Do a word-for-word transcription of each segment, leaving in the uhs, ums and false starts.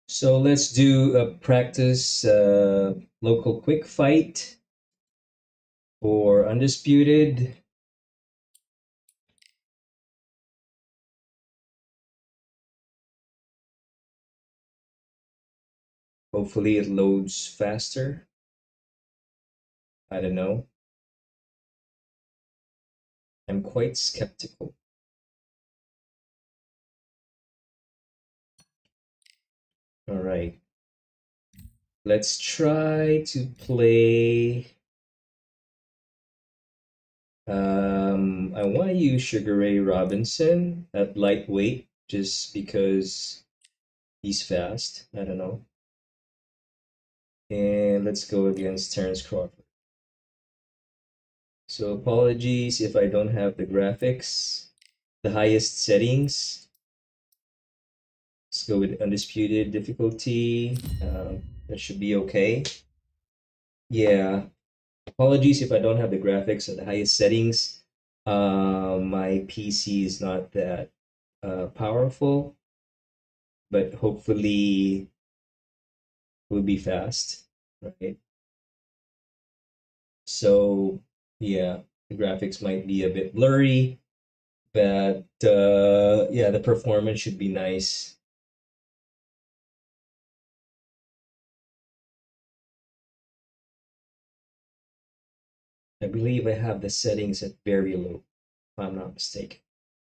So let's do a practice uh, local quick fight for undisputed. Hopefully it loads faster. I don't know. I'm quite skeptical. All right. Let's try to play. Um, I want to use Sugar Ray Robinson at lightweight just because he's fast. I don't know. And let's go against Terence Crawford. So apologies if I don't have the graphics, the highest settings. Let's go with undisputed difficulty. Um, that should be okay. Yeah. Apologies if I don't have the graphics at the highest settings. Uh, my P C is not that uh, powerful, but hopefully it will be fast, right? So yeah, the graphics might be a bit blurry, but uh, yeah, the performance should be nice. I believe I have the settings at very low, if I'm not mistaken.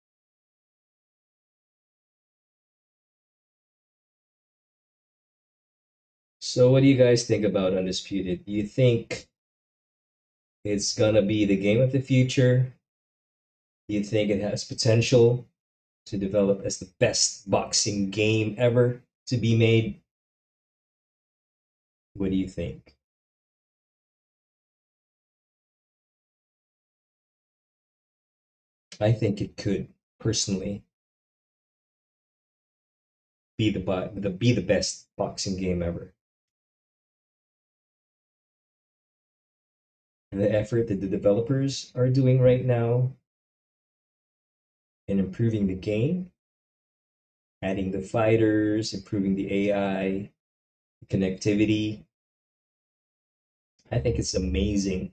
So what do you guys think about Undisputed? Do you think it's gonna be the game of the future? Do you think it has potential to develop as the best boxing game ever to be made? What do you think? I think it could personally be the, the be the best boxing game ever. And the effort that the developers are doing right now in improving the game, adding the fighters, improving the A I, connectivity, I think it's amazing.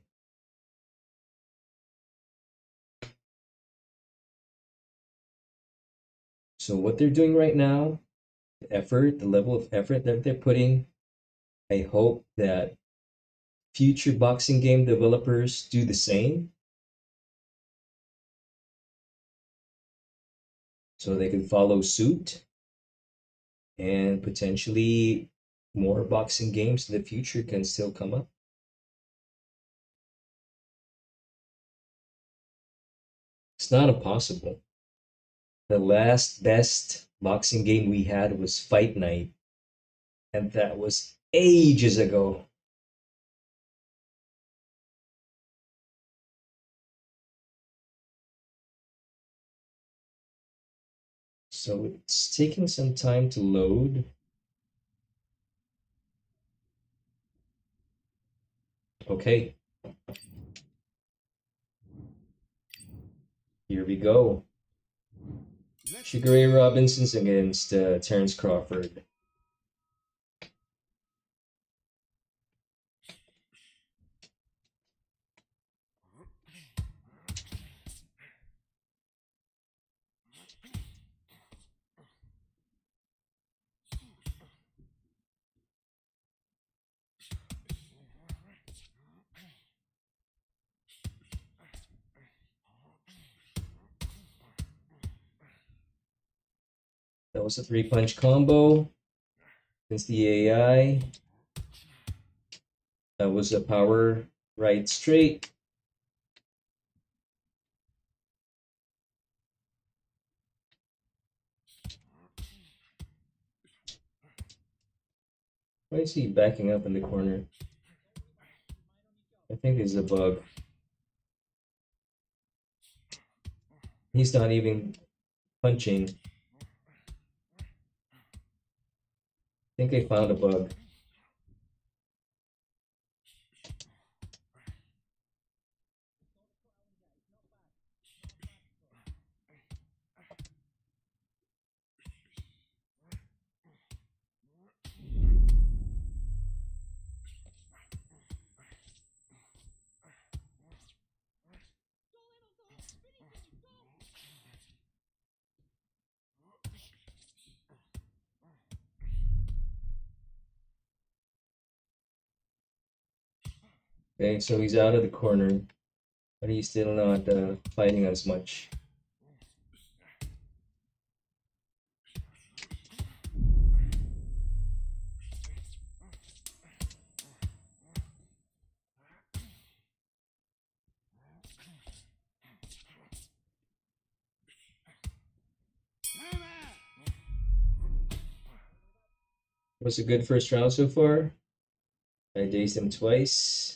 So what they're doing right now, the effort, the level of effort that they're putting, I hope that future boxing game developers do the same so they can follow suit and potentially more boxing games in the future can still come up. It's not impossible. The last best boxing game we had was Fight Night, and that was ages ago. So it's taking some time to load. Okay, here we go. Sugar Ray Robinson's against uh, Terence Crawford. That was a three punch combo against the A I. That was a power right straight. Why is he backing up in the corner? I think there's a bug. He's not even punching. I think I found a bug. Okay, so he's out of the corner, but he's still not uh, fighting as much. It was a good first round so far. I dazed him twice.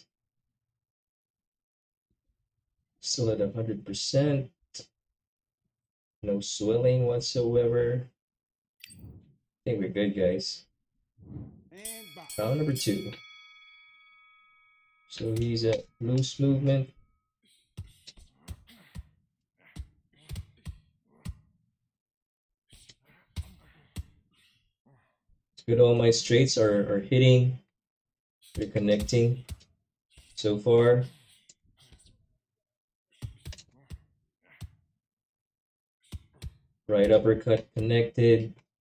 Still at one hundred percent. No swelling whatsoever. I think we're good, guys. Round number two. So he's at loose movement. It's good, all my straights are, are hitting. They're connecting so far. Right uppercut connected.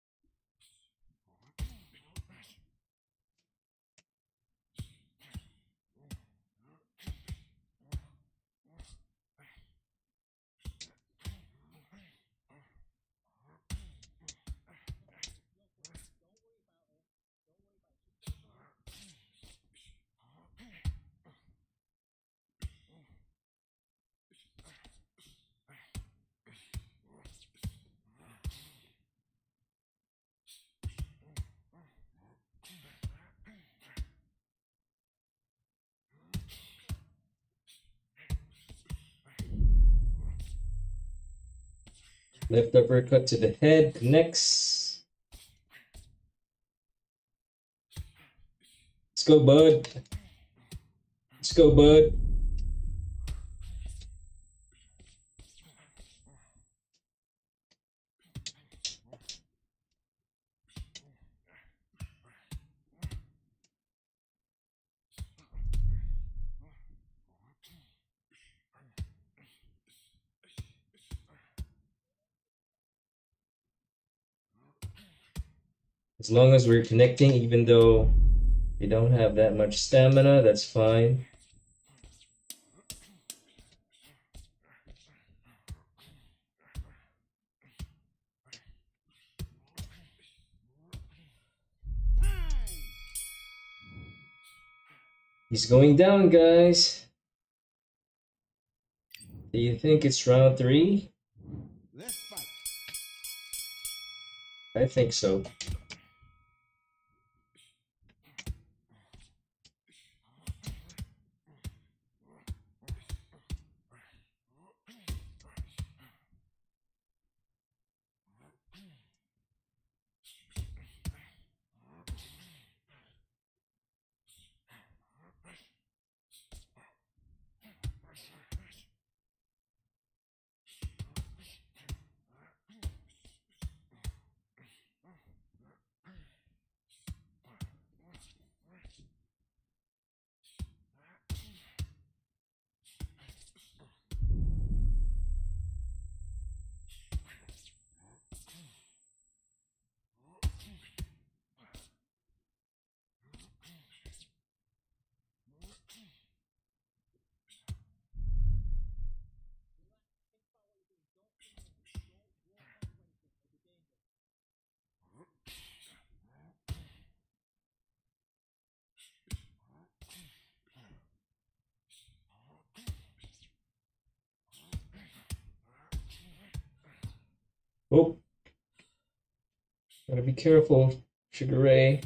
Left uppercut to the head, connects. Let's go, bud. Let's go, bud. As long as we're connecting, even though we don't have that much stamina, that's fine. He's going down, guys. Do you think it's round three? Let's fight. I think so. Oh, gotta be careful, Sugar Ray.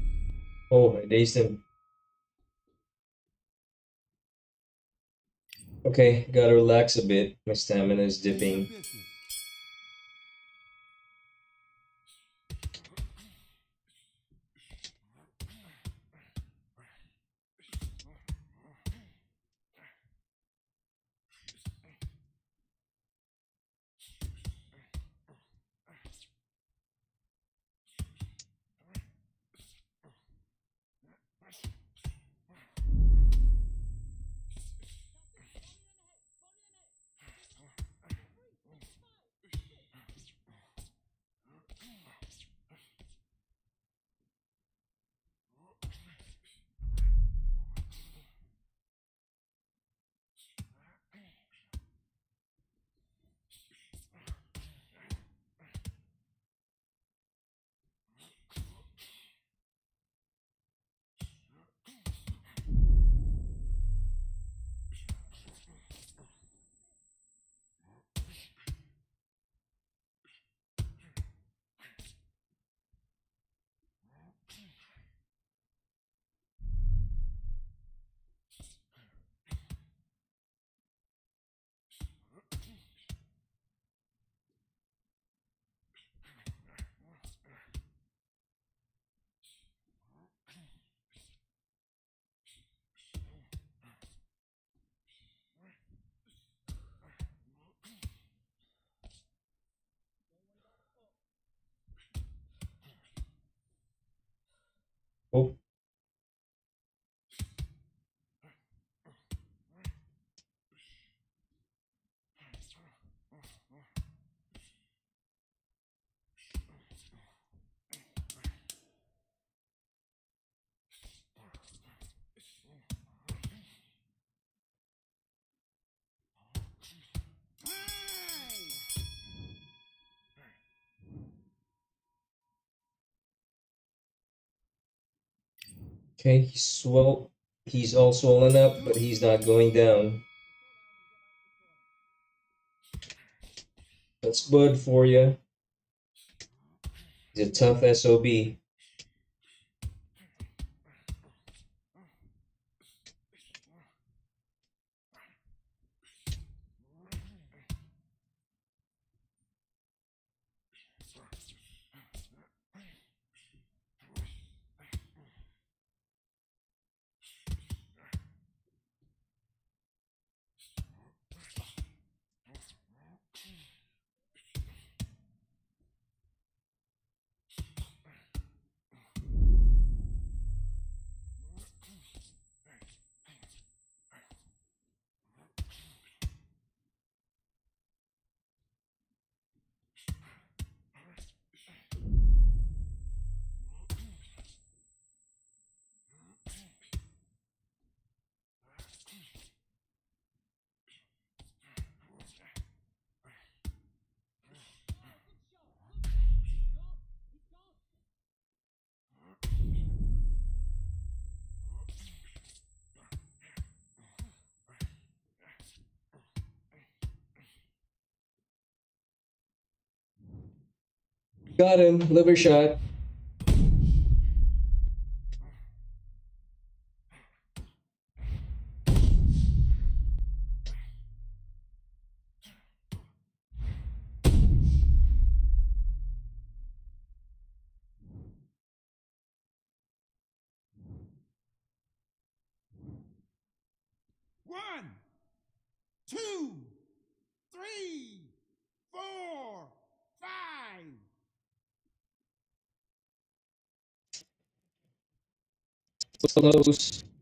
Oh, I dazed him. Okay, gotta relax a bit. My stamina is dipping. Oh, okay, he's swell. He's all swollen up, but he's not going down. That's Bud for you. He's a tough S O B. Got him. Liver shot. One, two, three, four, five. Close.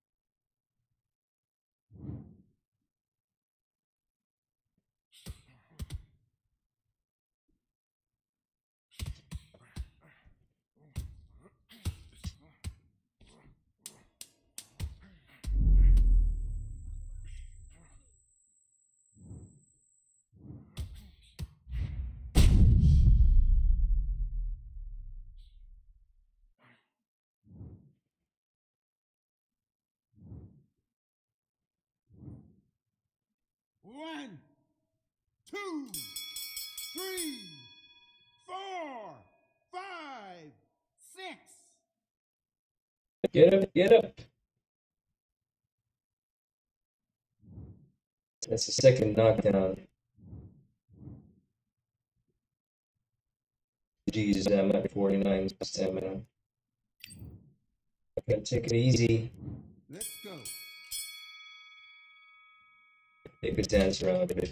One, two, three, four, five, six. Get up, get up. That's the second knockdown. Jesus, I'm at forty-nine stamina. I gotta take it easy. Let's go. Take a dance around a bit.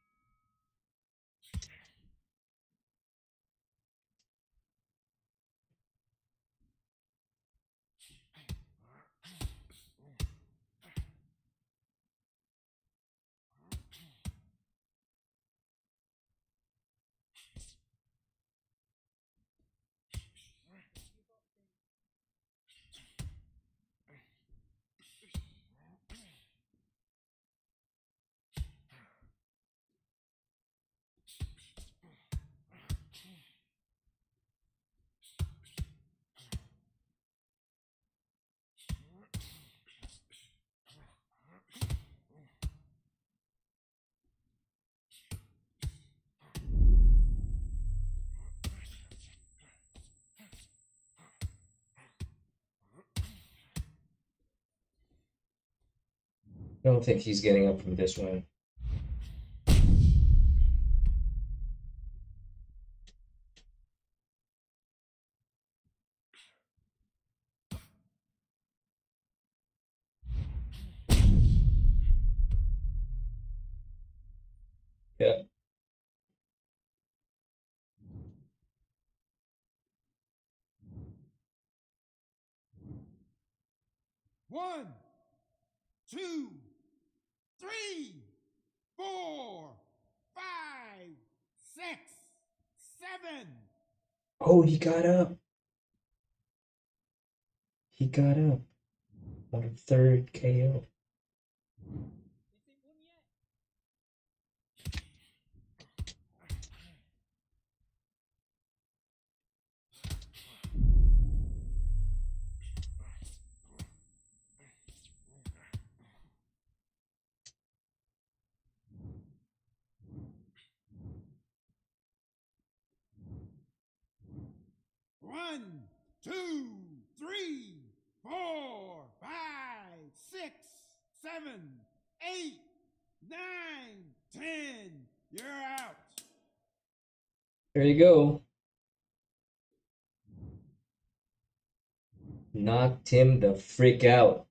I don't think he's getting up from this one. Yeah. One, two, three, four, five, six, seven. Oh, he got up. He got up on a third K O. One, two, three, four, five, six, seven, eight, nine, ten. You're out. There you go. Knocked him the frick out.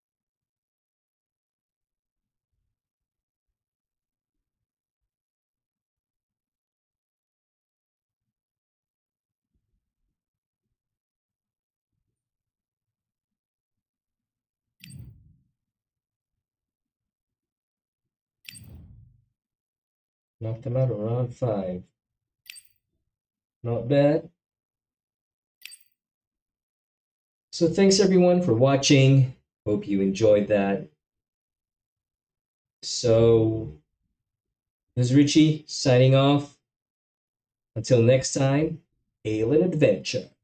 Knocked him out of round five. Not bad. So thanks everyone for watching. Hope you enjoyed that. So this is Richie signing off. Until next time, hail and adventure.